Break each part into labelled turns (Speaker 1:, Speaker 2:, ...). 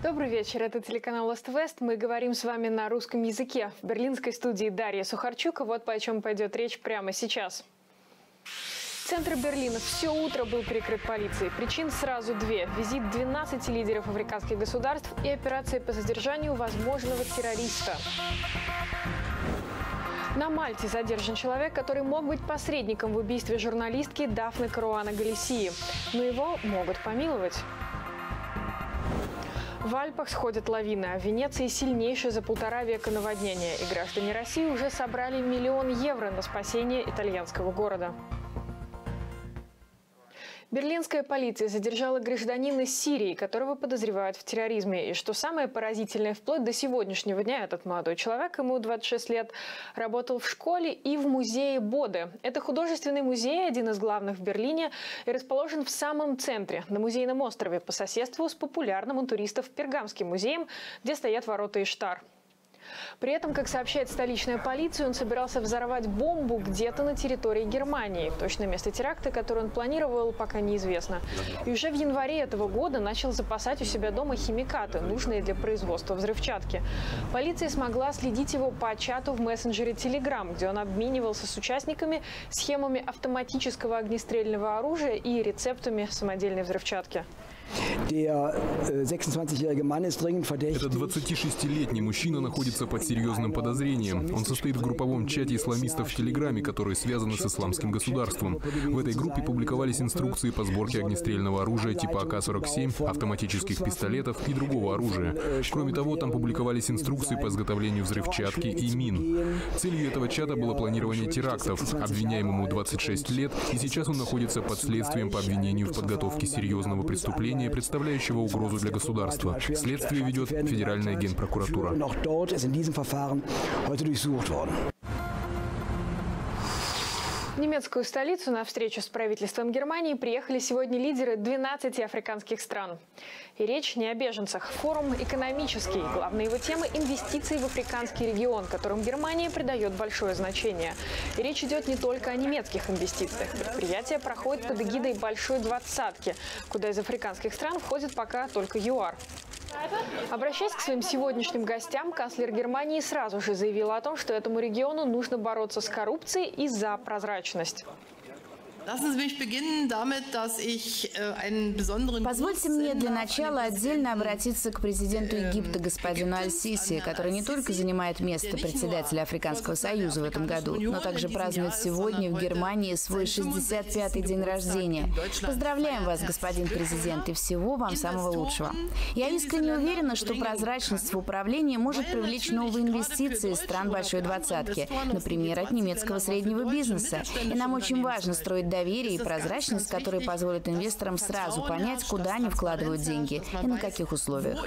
Speaker 1: Добрый вечер, это телеканал Ост-Вест. Мы говорим с вами на русском языке. В берлинской студии Дарья Сухарчук. Вот по чем пойдет речь прямо сейчас. Центр Берлина все утро был перекрыт полицией. Причин сразу две. Визит 12 лидеров африканских государств и операция по задержанию возможного террориста. На Мальте задержан человек, который мог быть посредником в убийстве журналистки Дафны Каруана Галисии. Но его могут помиловать. В Альпах сходят лавины, а в Венеции сильнейшее за 1,5 века наводнение. И граждане России уже собрали 1 000 000 евро на спасение итальянского города. Берлинская полиция задержала гражданина Сирии, которого подозревают в терроризме. И что самое поразительное, вплоть до сегодняшнего дня этот молодой человек, ему 26 лет, работал в школе и в музее Боде. Это художественный музей, один из главных в Берлине, и расположен в самом центре, на Музейном острове, по соседству с популярным у туристов Пергамским музеем, где стоят ворота Иштар. При этом, как сообщает столичная полиция, он собирался взорвать бомбу где-то на территории Германии. Точное место теракта, которое он планировал, пока неизвестно. И уже в январе этого года начал запасать у себя дома химикаты, нужные для производства взрывчатки. Полиция смогла следить его по чату в мессенджере Telegram, где он обменивался с участниками схемами автоматического огнестрельного оружия и рецептами самодельной взрывчатки.
Speaker 2: Этот 26-летний мужчина находится под серьезным подозрением. Он состоит в групповом чате исламистов в Телеграме, которые связаны с исламским государством. В этой группе публиковались инструкции по сборке огнестрельного оружия типа АК-47, автоматических пистолетов и другого оружия. Кроме того, там публиковались инструкции по изготовлению взрывчатки и мин. Целью этого чата было планирование терактов. Обвиняемому 26 лет, и сейчас он находится под следствием по обвинению в подготовке серьезного преступления, представляющего угрозу для государства. Следствие ведет Федеральная генпрокуратура.
Speaker 1: В немецкую столицу на встречу с правительством Германии приехали сегодня лидеры 12 африканских стран. И речь не о беженцах. Форум экономический. Главная его тема – инвестиции в африканский регион, которым Германия придает большое значение. И речь идет не только о немецких инвестициях. Предприятие проходит под эгидой Большой Двадцатки, куда из африканских стран входит пока только ЮАР. Обращаясь к своим сегодняшним гостям, канцлер Германии сразу же заявила о том, что этому региону нужно бороться с коррупцией и за прозрачность.
Speaker 3: Позвольте мне для начала отдельно обратиться к президенту Египта господину Аль-Сиси, который не только занимает место председателя Африканского союза в этом году, но также празднует сегодня в Германии свой 65-й день рождения. Поздравляем вас, господин президент, и всего вам самого лучшего. Я искренне уверена, что прозрачность в управлении может привлечь новые инвестиции из стран Большой Двадцатки, например, от немецкого среднего бизнеса. И нам очень важно строить доверие и прозрачность, которые позволят инвесторам сразу понять, куда они вкладывают деньги и на каких условиях.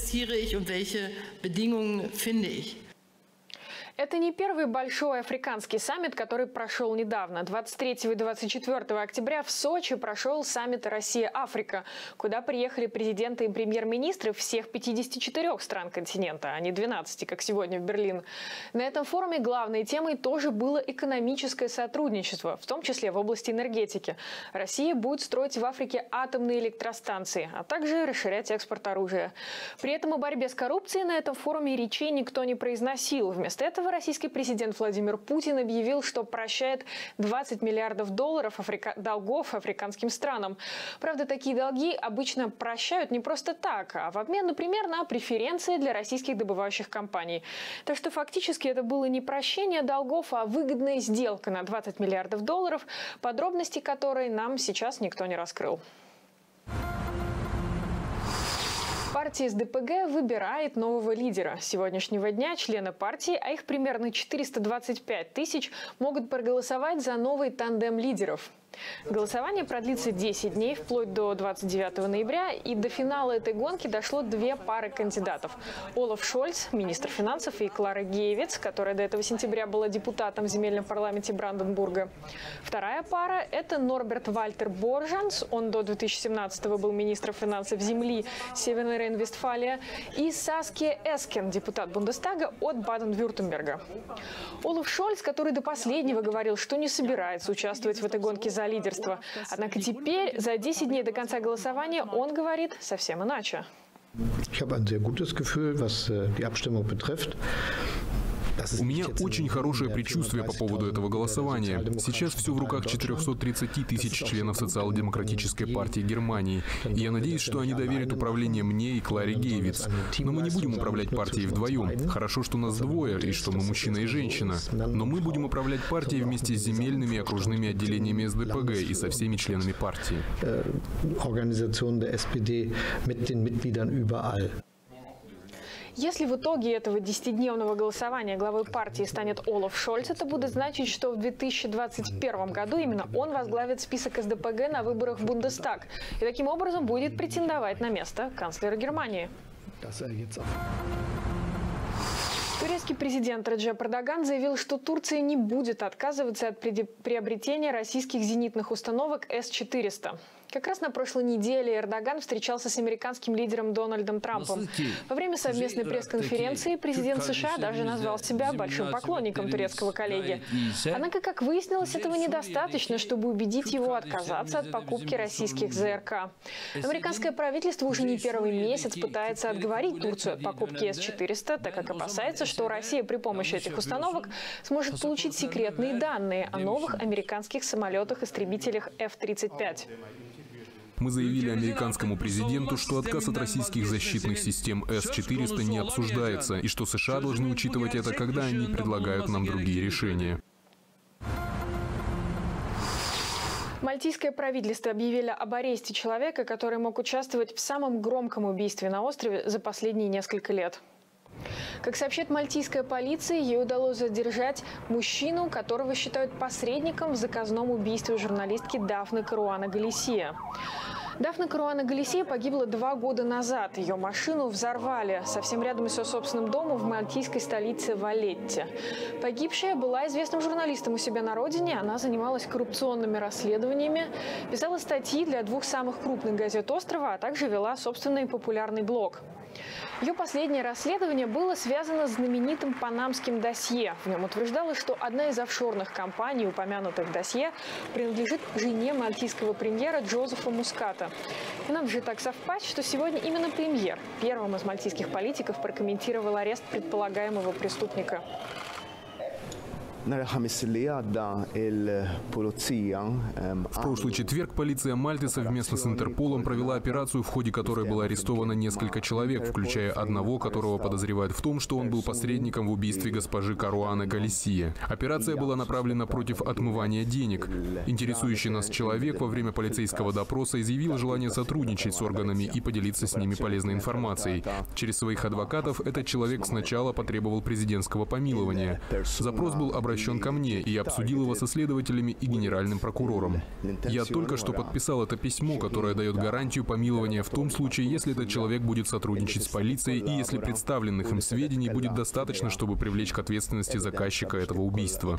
Speaker 1: Это не первый большой африканский саммит, который прошел недавно. 23 и 24 октября в Сочи прошел саммит Россия-Африка, куда приехали президенты и премьер-министры всех 54 стран континента, а не 12, как сегодня в Берлин. На этом форуме главной темой тоже было экономическое сотрудничество, в том числе в области энергетики. Россия будет строить в Африке атомные электростанции, а также расширять экспорт оружия. При этом о борьбе с коррупцией на этом форуме речей никто не произносил. Вместо этого российский президент Владимир Путин объявил, что прощает $20 миллиардов долгов африканским странам. Правда, такие долги обычно прощают не просто так, а в обмен, например, на преференции для российских добывающих компаний. Так что фактически это было не прощение долгов, а выгодная сделка на $20 миллиардов, подробности которой нам сейчас никто не раскрыл. Партия СДПГ выбирает нового лидера. С сегодняшнего дня члены партии, а их примерно 425 тысяч, могут проголосовать за новый тандем лидеров. Голосование продлится 10 дней, вплоть до 29 ноября, и до финала этой гонки дошло 2 пары кандидатов. Олаф Шольц, министр финансов, и Клара Гейвиц, которая до этого сентября была депутатом в земельном парламенте Бранденбурга. Вторая пара – это Норберт Вальтер Боржанс, он до 2017-го был министром финансов земли Северной Рейн-Вестфалия, и Саския Эскен, депутат Бундестага от Баден-Вюртемберга. Олаф Шольц, который до последнего говорил, что не собирается участвовать в этой гонке за лидерство. Однако теперь, за 10 дней до конца голосования, он говорит совсем иначе.
Speaker 4: Ich habe ein sehr gutes Gefühl, was die Abstimmung betrifft.
Speaker 2: У меня очень хорошее предчувствие по поводу этого голосования. Сейчас все в руках 430 тысяч членов Социал-демократической партии Германии. И я надеюсь, что они доверят управление мне и Кларе Гейвиц. Но мы не будем управлять партией вдвоем. Хорошо, что нас двое, и что мы мужчина и женщина. Но мы будем управлять партией вместе с земельными и окружными отделениями СДПГ и со всеми членами партии.
Speaker 4: Organisation der SPD mit den Mitgliedern überall.
Speaker 1: Если в итоге этого 10-дневного голосования главой партии станет Олаф Шольц, это будет значить, что в 2021 году именно он возглавит список СДПГ на выборах в Бундестаг и таким образом будет претендовать на место канцлера Германии. Турецкий президент Реджеп Эрдоган заявил, что Турция не будет отказываться от приобретения российских зенитных установок С-400. Как раз на прошлой неделе Эрдоган встречался с американским лидером Дональдом Трампом. Во время совместной пресс-конференции президент США даже назвал себя большим поклонником турецкого коллеги. Однако, как выяснилось, этого недостаточно, чтобы убедить его отказаться от покупки российских ЗРК. Американское правительство уже не первый месяц пытается отговорить Турцию от покупки С-400, так как опасается, что Россия при помощи этих установок сможет получить секретные данные о новых американских самолетах-истребителях F-35.
Speaker 2: Мы заявили американскому президенту, что отказ от российских защитных систем С-400 не обсуждается, и что США должны учитывать это, когда они предлагают нам другие решения.
Speaker 1: Мальтийское правительство объявило об аресте человека, который мог участвовать в самом громком убийстве на острове за последние несколько лет. Как сообщает мальтийская полиция, ей удалось задержать мужчину, которого считают посредником в заказном убийстве журналистки Дафны Каруана Галисия. Дафна Каруана Галисия погибла 2 года назад. Ее машину взорвали совсем рядом с ее собственным домом в мальтийской столице Валетте. Погибшая была известным журналистом у себя на родине. Она занималась коррупционными расследованиями, писала статьи для 2 самых крупных газет острова, а также вела собственный популярный блог. Ее последнее расследование было связано с знаменитым панамским досье. В нем утверждалось, что одна из офшорных компаний, упомянутых в досье, принадлежит жене мальтийского премьера Джозефа Муската. И надо же так совпасть, что сегодня именно премьер первым из мальтийских политиков прокомментировал арест предполагаемого преступника.
Speaker 2: В прошлый четверг полиция Мальты совместно с Интерполом провела операцию, в ходе которой было арестовано несколько человек, включая одного, которого подозревают в том, что он был посредником в убийстве госпожи Каруаны Галисия. Операция была направлена против отмывания денег. Интересующий нас человек во время полицейского допроса изъявил желание сотрудничать с органами и поделиться с ними полезной информацией. Через своих адвокатов этот человек сначала потребовал президентского помилования. Запрос был обращен ко мне, и я обсудил его со следователями и генеральным прокурором. Я только что подписал это письмо, которое дает гарантию помилования в том случае, если этот человек будет сотрудничать с полицией и если представленных им сведений будет достаточно, чтобы привлечь к ответственности заказчика этого убийства.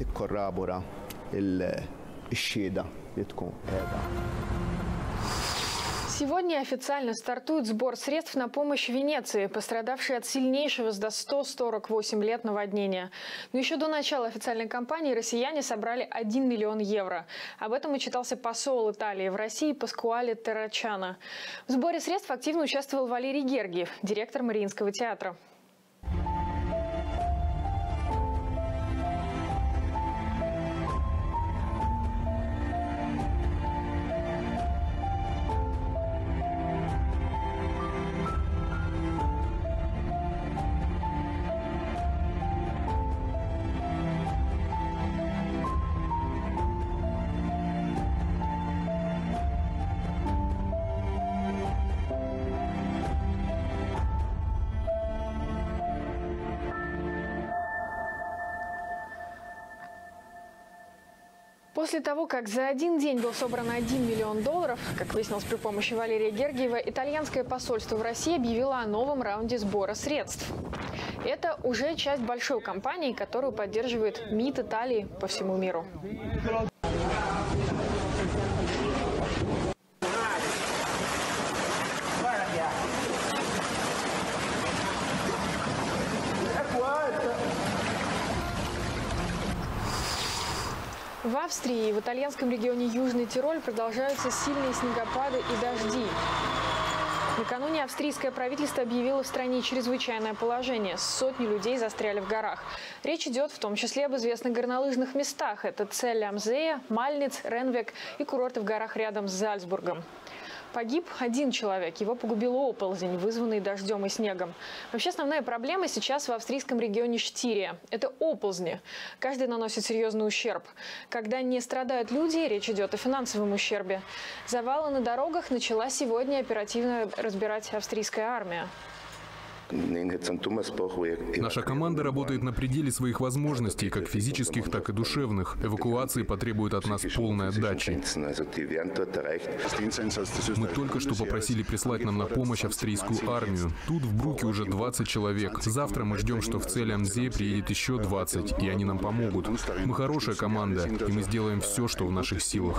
Speaker 1: Сегодня официально стартует сбор средств на помощь Венеции, пострадавшей от сильнейшего за 148 лет наводнения. Но еще до начала официальной кампании россияне собрали 1 миллион евро. Об этом отчитался посол Италии в России Паскуале Террачано. В сборе средств активно участвовал Валерий Гергиев, директор Мариинского театра. После того, как за один день был собран 1 миллион долларов, как выяснилось при помощи Валерия Гергиева, итальянское посольство в России объявило о новом раунде сбора средств. Это уже часть большой кампании, которую поддерживает МИД Италии по всему миру. В Австрии и в итальянском регионе Южный Тироль продолжаются сильные снегопады и дожди. Накануне австрийское правительство объявило в стране чрезвычайное положение. Сотни людей застряли в горах. Речь идет в том числе об известных горнолыжных местах. Это Цель-ам-Зее, Мальниц, Ренвек и курорты в горах рядом с Зальцбургом. Погиб один человек. Его погубил оползень, вызванный дождем и снегом. Вообще основная проблема сейчас в австрийском регионе Штирия. Это оползни. Каждый наносит серьезный ущерб. Когда не страдают люди, речь идет о финансовом ущербе. Завалы на дорогах начала сегодня оперативно разбирать австрийская армия.
Speaker 2: Наша команда работает на пределе своих возможностей, как физических, так и душевных. Эвакуации потребуют от нас полной отдачи. Мы только что попросили прислать нам на помощь австрийскую армию. Тут в Бруке уже 20 человек. Завтра мы ждем, что в Цель-ам-Зее приедет еще 20, и они нам помогут. Мы хорошая команда, и мы сделаем все, что в наших силах.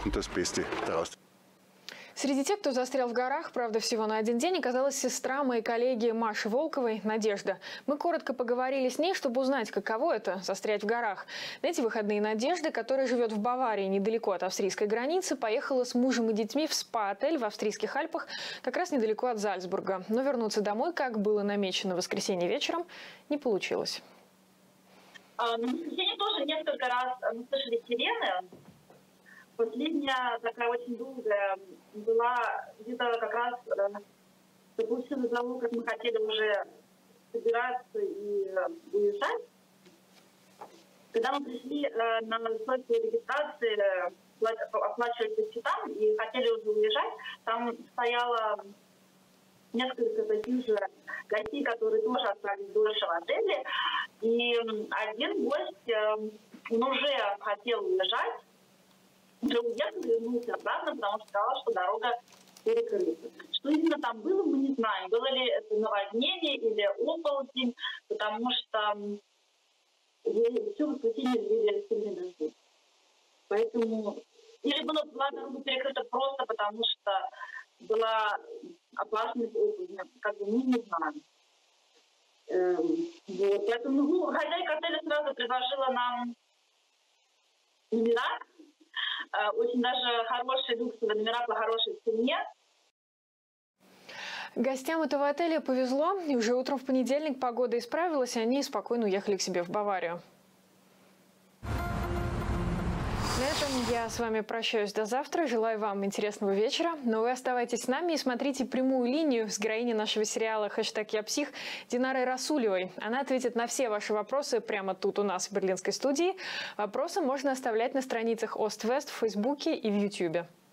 Speaker 1: Среди тех, кто застрял в горах, правда, всего на один день, оказалась сестра моей коллеги Маши Волковой, Надежда. Мы коротко поговорили с ней, чтобы узнать, каково это – застрять в горах. На эти выходные Надежда, которая живет в Баварии, недалеко от австрийской границы, поехала с мужем и детьми в спа-отель в австрийских Альпах, как раз недалеко от Зальцбурга. Но вернуться домой, как было намечено в воскресенье вечером, не получилось.
Speaker 5: В воскресенье тоже несколько раз мы слышали сирены. Последняя такая очень долгая была где-то как раз после того, как мы хотели уже собираться и уезжать. Когда мы пришли на стойку регистрации, оплачивать по счетам и хотели уже уезжать, там стояло несколько таких же гостей, которые тоже остались дольше в отеле. И один гость, он уже хотел уезжать, уже уехал, вернулся обратно, потому что сказал, что дорога перекрыта. Что именно там было, мы не знаем. Было ли это наводнение или оползень, потому что все воскресенье были сильные дожди. Поэтому или была дорога перекрыта просто потому, что была опасность оползня, как бы мы не знаем. Вот. Поэтому хозяйка отеля сразу предложила нам номера. Очень даже хорошие люксовые номера по хорошей цене.
Speaker 1: Гостям этого отеля повезло, и уже утром в понедельник погода исправилась, и они спокойно уехали к себе в Баварию. На этом я с вами прощаюсь до завтра. Желаю вам интересного вечера. Но вы оставайтесь с нами и смотрите прямую линию с героиней нашего сериала «Я псих» Динарой Расулевой. Она ответит на все ваши вопросы прямо тут у нас в берлинской студии. Вопросы можно оставлять на страницах Ост-Вест в Фейсбуке и в Ютьюбе.